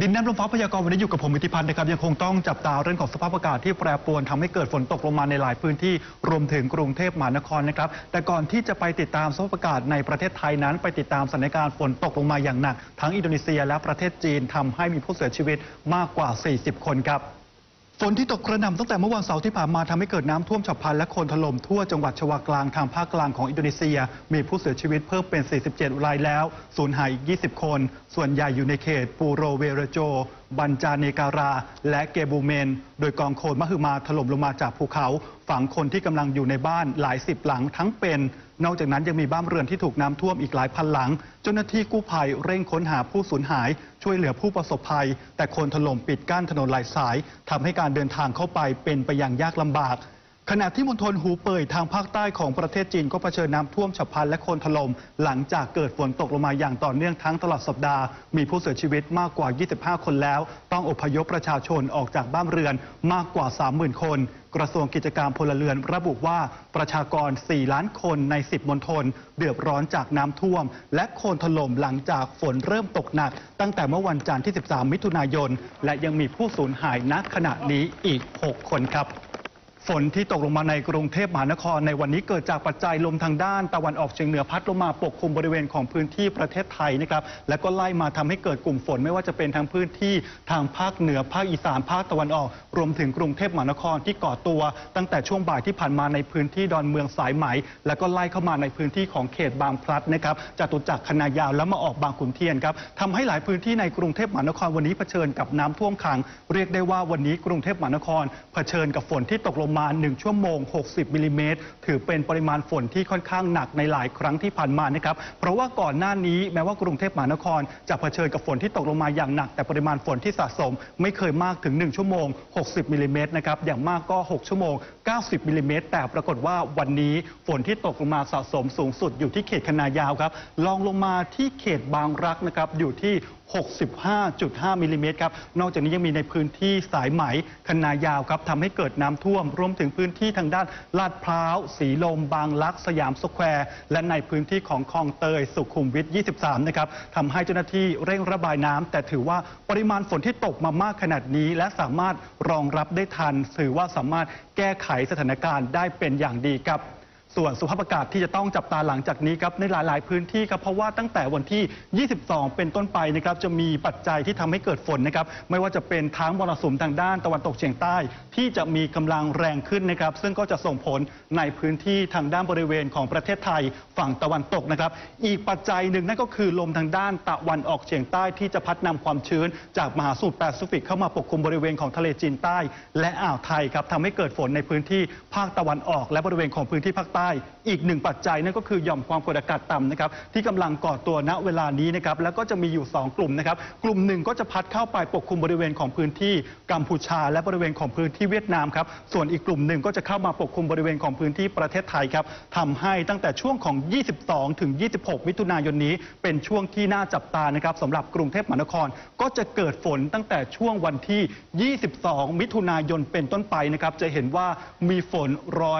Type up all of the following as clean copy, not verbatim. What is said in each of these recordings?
ดินน้ำลมฟ้าพยากรณ์วันนี้อยู่กับผมอิทธิพันธ์นะครับยังคงต้องจับตาเรื่องของสภาพอากาศที่แปรปรวนทำให้เกิดฝนตกลงมาในหลายพื้นที่รวมถึงกรุงเทพมหานครนะครับแต่ก่อนที่จะไปติดตามสภาพอากาศในประเทศไทยนั้นไปติดตามสถานการณ์ฝนตกลงมาอย่างหนักทั้งอินโดนีเซียและประเทศจีนทำให้มีผู้เสียชีวิตมากกว่า40คนครับฝนที่ตกกระหน่ำตั้งแต่เมื่อวันเสาร์ที่ผ่านมาทำให้เกิดน้ำท่วมฉับพลันและโคลนถล่มทั่วจังหวัดชวากลางทางภาคกลางของอินโดนีเซียมีผู้เสียชีวิตเพิ่มเป็น47รายแล้วสูญหายอีก20คนส่วนใหญ่อยู่ในเขตปูโรเวเรโจบันจาเนการาและเกบูเมนโดยกองโคลนมหึมาถล่มลงมาจากภูเขาฝังคนที่กำลังอยู่ในบ้านหลายสิบหลังทั้งเป็นนอกจากนั้นยังมีบ้านเรือนที่ถูกน้ำท่วมอีกหลายพันหลังเจ้าหน้าที่กู้ภัยเร่งค้นหาผู้สูญหายช่วยเหลือผู้ประสบภัยแต่โคลนถล่มปิดกั้นถนนหลายสายทำให้การเดินทางเข้าไปเป็นไปอย่างยากลำบากขณะที่มณฑลหูเป่ยทางภาคใต้ของประเทศจีนก็เผชิญน้ำท่วมฉับพลันและโคลนถล่มหลังจากเกิดฝนตกลงมาอย่างต่อเนื่องทั้งตลอดสัปดาห์มีผู้เสียชีวิตมากกว่า25คนแล้วต้องอพยพประชาชนออกจากบ้านเรือนมากกว่า 30,000 คนกระทรวงกิจการพลเรือนระบุว่าประชากร4ล้านคนใน10มณฑลเดือดร้อนจากน้ำท่วมและโคลนถล่มหลังจากฝนเริ่มตกหนักตั้งแต่เมื่อวันจันทร์ที่13มิถุนายนและยังมีผู้สูญหายณขณะนี้อีก6คนครับฝนที่ตกลงมาในกรุงเทพมหานครในวันนี้เกิดจากปัจจัยลมทางด้านตะวันออกเฉียงเหนือพัดลงมาปกคลุมบริเวณของพื้นที่ประเทศไทยนะครับและก็ไล่มาทำให้เกิดกลุ่มฝนไม่ว่าจะเป็นทางพื้นที่ทางภาคเหนือภาคอีสานภาคตะวันออกรวมถึงกรุงเทพมหานครที่ก่อตัวตั้งแต่ช่วงบ่ายที่ผ่านมาในพื้นที่ดอนเมืองสายไหมและก็ไล่เข้ามาในพื้นที่ของเขตบางพลัดนะครับจตุจักรคณะยาวแล้วมาออกบางขุนเทียนครับทำให้หลายพื้นที่ในกรุงเทพมหานครวันนี้เผชิญกับน้ำท่วมขังเรียกได้ว่าวันนี้กรุงเทพมหานครเผชิญกับฝนที่ตกลงมา1ชั่วโมง60มิลลิเมตรถือเป็นปริมาณฝนที่ค่อนข้างหนักในหลายครั้งที่ผ่านมานะครับเพราะว่าก่อนหน้านี้แม้ว่ากรุงเทพมหานครจะเผชิญกับฝนที่ตกลงมาอย่างหนักแต่ปริมาณฝนที่สะสมไม่เคยมากถึง1ชั่วโมง60มิลลิเมตรนะครับอย่างมากก็6ชั่วโมง90มิลลิเมตรแต่ปรากฏว่าวันนี้ฝนที่ตกลงมาสะสมสูงสุดอยู่ที่เขตคณะยาวครับรองลงมาที่เขตบางรักนะครับอยู่ที่65.5มิลลิเมตรครับนอกจากนี้ยังมีในพื้นที่สายไหมคณะยาวครับทำให้เกิดน้ำท่วมรวมถึงพื้นที่ทางด้านลาดพร้าวสีลมบางรักสยามสแควร์และในพื้นที่ของคลองเตยสุขุมวิท23นะครับทำให้เจ้าหน้าที่เร่งระบายน้ำแต่ถือว่าปริมาณฝนที่ตกมามากขนาดนี้และสามารถรองรับได้ทันถือว่าสามารถแก้ไขสถานการณ์ได้เป็นอย่างดีครับส่วนสภาพอากาศที่จะต้องจับตาหลังจากนี้ครับในหลายๆพื้นที่ครับเพราะว่าตั้งแต่วันที่22เป็นต้นไปนะครับจะมีปัจจัยที่ทำให้เกิดฝนนะครับไม่ว่าจะเป็นทั้งมรสุมทางด้านตะวันตกเฉียงใต้ที่จะมีกำลังแรงขึ้นนะครับซึ่งก็จะส่งผลในพื้นที่ทางด้านบริเวณของประเทศไทยฝั่งตะวันตกนะครับอีกปัจจัยหนึ่งนั่นก็คือลมทางด้านตะวันออกเฉียงใต้ที่จะพัดนำความชื้นจากมหาสมุทรแปซิฟิกเข้ามาปกคลุมบริเวณของทะเลจีนใต้และอ่าวไทยครับทำให้เกิดฝนในพื้นที่ภาคตะวันออกและบริเวณของพื้นที่ภาคใต้อีกหนึ่งปัจจัยนั่นก็คือหย่อมความกดอากาศต่ำนะครับที่กำลังก่อตัวณเวลานี้นะครับแล้วก็จะมีอยู่2กลุ่มนะครับกลุ่มหนึ่งก็จะพัดเข้าไปปกคลุมบริเวณของพื้นที่กัมพูชาและบริเวณของพื้นที่เวียดนามครับส่วนอีกกลุ่มหนึ่งก็จะเข้ามาปกคลุมบริเวณของพื้นที่ประเทศไทยครับทำให้ตั้งแต่ช่วงของ22ถึง26มิถุนายนนี้เป็นช่วงที่น่าจับตานะครับสำหรับกรุงเทพมหานครก็จะเกิดฝนตั้งแต่ช่วงวันที่22มิถุนายนเป็นต้นไปนะครับจะเห็นว่ามีฝน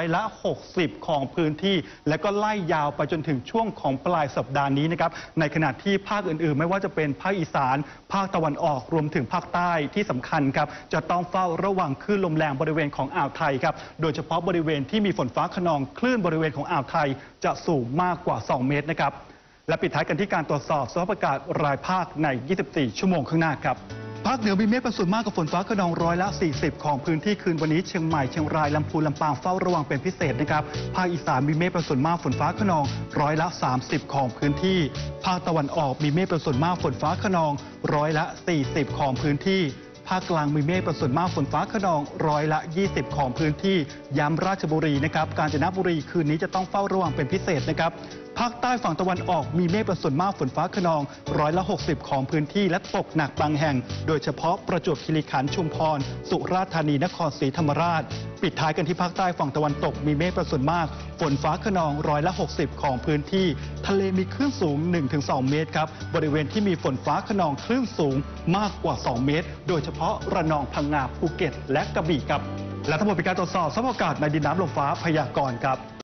60%ของพื้นที่และก็ไล่ยาวไปจนถึงช่วงของปลายสัปดาห์นี้นะครับในขณะที่ภาคอื่นๆไม่ว่าจะเป็นภาคอีสานภาคตะวันออกรวมถึงภาคใต้ที่สำคัญครับจะต้องเฝ้าระวังคลื่นลมแรงบริเวณของอ่าวไทยครับโดยเฉพาะบริเวณที่มีฝนฟ้าคะนองคลื่นบริเวณของอ่าวไทยจะสูงมากกว่า2เมตรนะครับและปิดท้ายกันที่การตรวจสอบสภาพอากาศรายภาคใน24ชั่วโมงข้างหน้าครับภาคเหนือมีเมฆเป็นส่วนมากกับฝนฟ้าคะนอง40%ของพื้นที่คืนวันนี้เชียงใหม่เชียงรายลำพูนลำปางเฝ้าระวังเป็นพิเศษนะครับภาคอีสานมีเมฆเป็นส่วนมากฝนฟ้าคะนอง30%ของพื้นที่ภาคตะวันออกมีเมฆเป็นส่วนมากฝนฟ้าคะนอง40%ของพื้นที่ภาคกลางมีเมฆเป็นส่วนมากฝนฟ้าคะนอง20%ของพื้นที่ย้ำราชบุรีนะครับกาญจนบุรีคืนนี้จะต้องเฝ้าระวังเป็นพิเศษนะครับภาคใต้ฝั่งตะวันออกมีเมฆเป็นส่วนมากฝนฟ้าคะนอง60%ของพื้นที่และตกหนักบางแห่งโดยเฉพาะประจวบคีรีขันธ์ชุมพรสุราษฎร์ธานีนครศรีธรรมราชปิดท้ายกันที่ภาคใต้ฝั่งตะวันตกมีเมฆเป็นส่วนมากฝนฟ้าคะนอง60%ของพื้นที่ทะเลมีคลื่นสูง 1-2 เมตรครับบริเวณที่มีฝนฟ้าคะนองคลื่นสูงมากกว่า2เมตรโดยเฉพาะระนองพังงาภูเก็ตและกระบี่ครับและทั้งหมดเป็นการตรวจสอบสภาพอากาศในดินน้ำลมฟ้าพยากรณ์ครับ